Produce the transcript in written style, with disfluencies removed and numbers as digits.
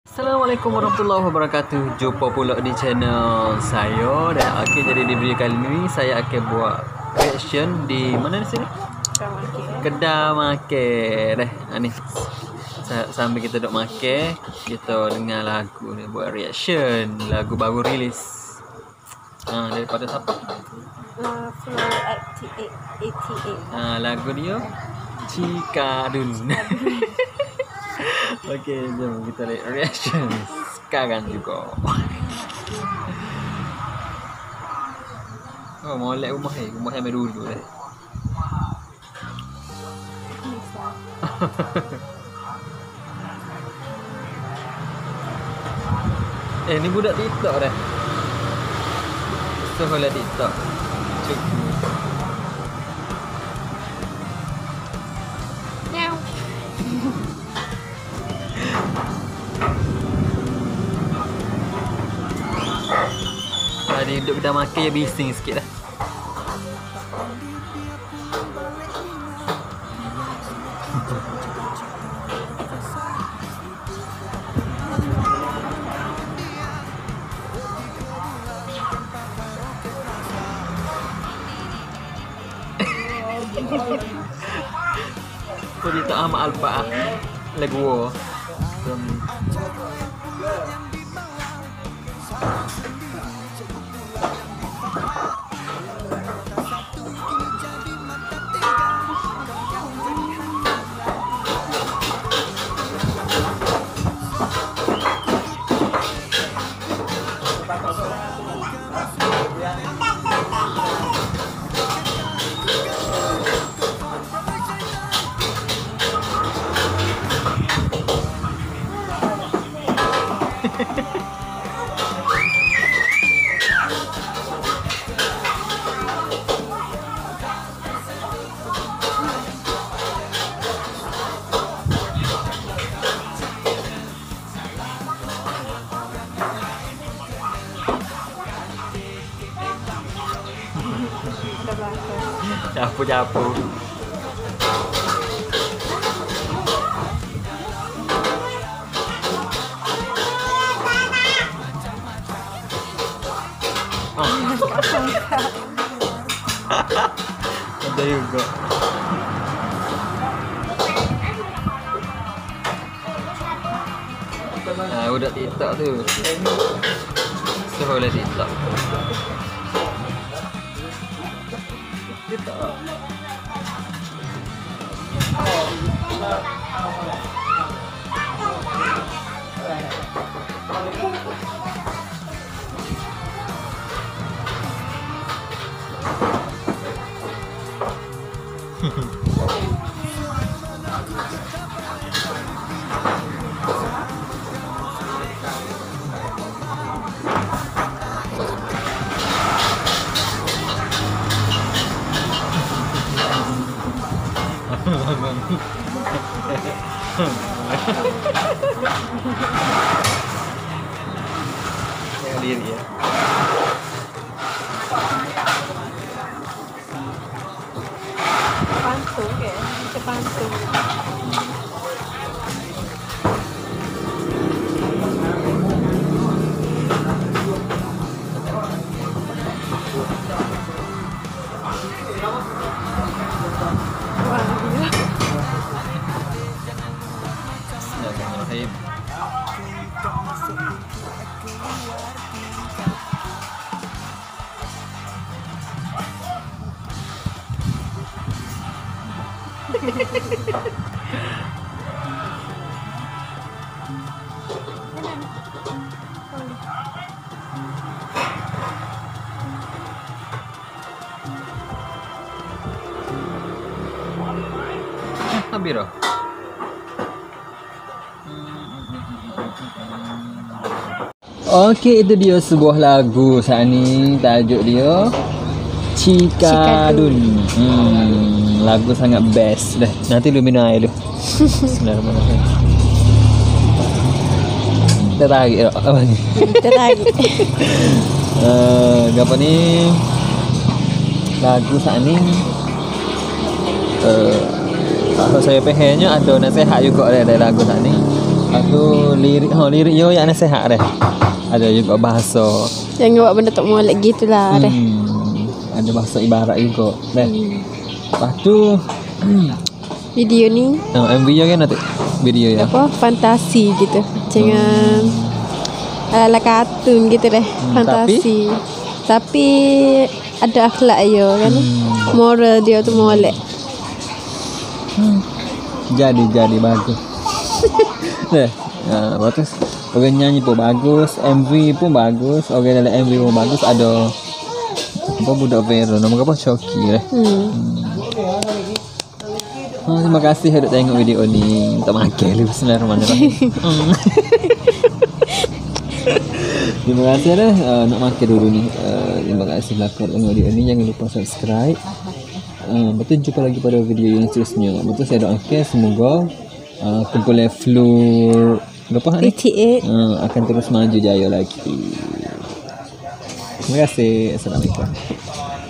Assalamualaikum warahmatullahi wabarakatuh. Jumpa pula di channel saya. Dan jadi di video kali ini saya akan buat reaction di mana di sini? Kedai makan. Ni sambil kita duduk makan, kita dengar lagu ni, buat reaction lagu baru rilis. Daripada siapa? Flow 88. Lagu dia Cikadun. Okey, jom kita lihat reaction sekarang juga. Oh, molek rumah yang dulu dah. Ni budak TikTok dah. Sekolah TikTok. Cukup. Meow. Tadi duduk kedai makan je bising sikit dah. Kau tak amat alpa lagu Capu-capu. Ada juga. Udah TikTok tu. Sekolah TikTok. TikTok. Tengok diri ya. Pantung ke? Macam pantung. Bismillahirrahmanirrahim. Hampir dah. Okey, itu dia sebuah lagu saat ni. Tajuk dia Cikadun. Lagu sangat best dah. Nanti lu minum air lu. Bismillahirrahmanirrahim. Tertarik tak? Apa ni? Tertarik. Apa ni? Lagu saat ni kalau saya fahaminya ada nasihat juga dari lagu saat ni. Aku lirik yo yang nasihat deh. Ada juga bahasa. Jangan buat benda tak molek gitu lah deh. Ada bahasa ibarat juga. Deh. Lepas tu Video ni MV nya kan nanti video ya. apa fantasi gitu. Jangan ala kartun gitu deh. Fantasi. Tapi ada akhlak yo kan. Moral dia tu molek. Jadi bagus. Deh. Nah, bagus. Orang nyanyi pun bagus, MV pun bagus. Orang dalam MV pun bagus. Ada apa budak Vero, nama apa Choki. Terima kasih sudah tengok video ni. Tak makan lu bismillahirrahmanirrahim. Terima kasih dah nak makan dulu ni. Terima kasih belakang tengok video ni. Jangan lupa subscribe. Betul jumpa lagi pada video yang seterusnya. Betul saya doakan semoga kumpulan Floor berapa ni? 88 akan terus maju jaya lagi. Terima kasih. Assalamualaikum.